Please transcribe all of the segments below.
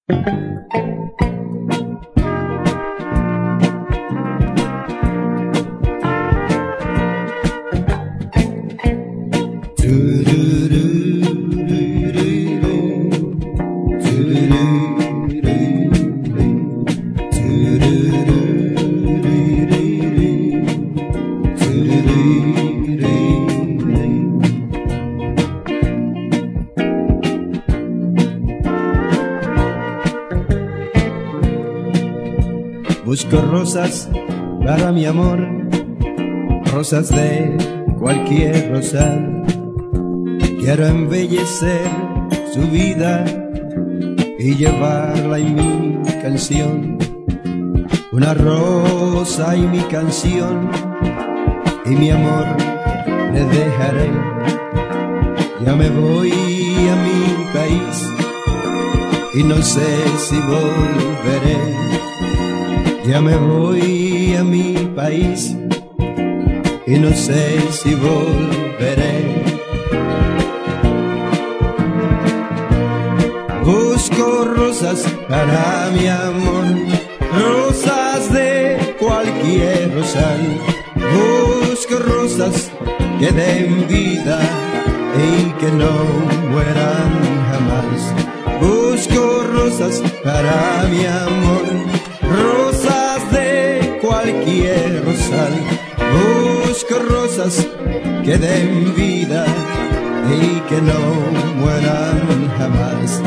Busco rosas para mi amor, rosas de cualquier rosal. Quiero embellecer su vida y llevarla en mi canción. Una rosa y mi canción, y mi amor le dejaré. Ya me voy a mi país y no sé si volveré. Ya me voy a mi país y no sé si volveré. Busco rosas para mi amor, rosas de cualquier rosal. Busco rosas que den vida y que no mueran jamás. Busco rosas para mi amor, rosas de cualquier rosal. Busco rosas que den vida y que no mueran jamás.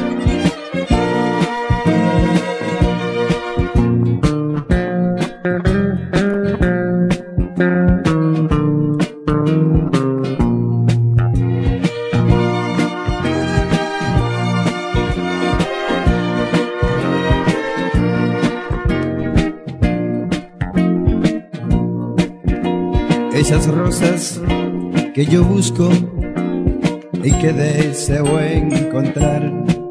Esas rosas que yo busco y que deseo encontrar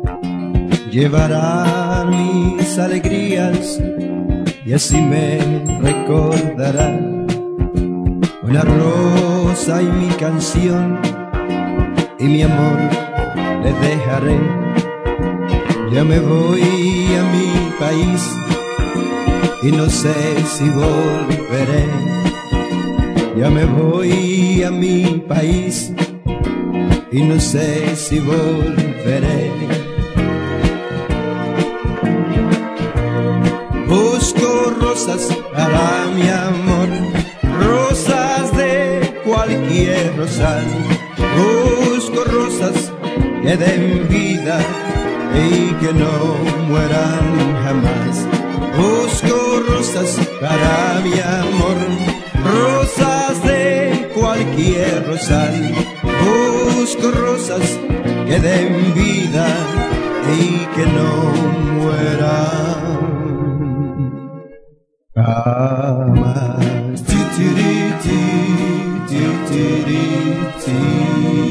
llevarán mis alegrías y así me recordará. Una rosa y mi canción, y mi amor le dejaré. Ya me voy a mi país y no sé si volveré. Ya me voy a mi país y no sé si volveré. Busco rosas para mi amor, rosas de cualquier rosal. Busco rosas que den vida y que no mueran jamás. Busco rosas para mi amor, rosas de cualquier rosal. Busco rosas que den vida y que no mueran jamás.